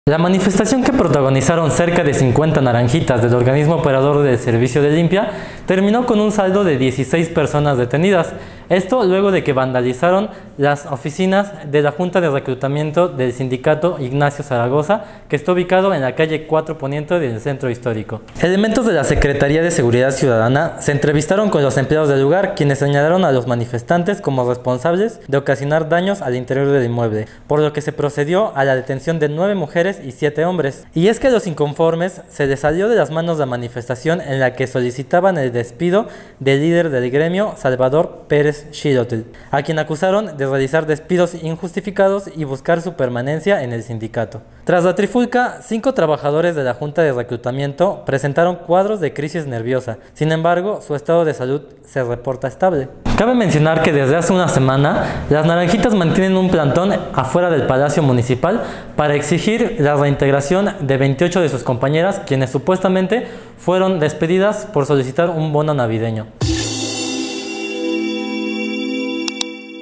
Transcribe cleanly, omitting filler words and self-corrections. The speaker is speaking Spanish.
La manifestación que protagonizaron cerca de 50 naranjitas del organismo operador del servicio de limpia terminó con un saldo de 16 personas detenidas. Esto luego de que vandalizaron las oficinas de la Junta de Reclutamiento del sindicato Ignacio Zaragoza, que está ubicado en la calle 4 Poniente del centro histórico. Elementos de la Secretaría de Seguridad Ciudadana se entrevistaron con los empleados del lugar, quienes señalaron a los manifestantes como responsables de ocasionar daños al interior del inmueble, por lo que se procedió a la detención de 9 mujeres y 7 hombres. Y es que a los inconformes se les salió de las manos la manifestación en la que solicitaban el despido del líder del gremio, Salvador Pérez Xilotl, a quien acusaron de realizar despidos injustificados y buscar su permanencia en el sindicato. Tras la trifulca, 5 trabajadores de la Junta de Reclutamiento presentaron cuadros de crisis nerviosa. Sin embargo, su estado de salud se reporta estable. Cabe mencionar que desde hace una semana, las naranjitas mantienen un plantón afuera del Palacio Municipal para exigir la reintegración de 28 de sus compañeras, quienes supuestamente fueron despedidas por solicitar un bono navideño.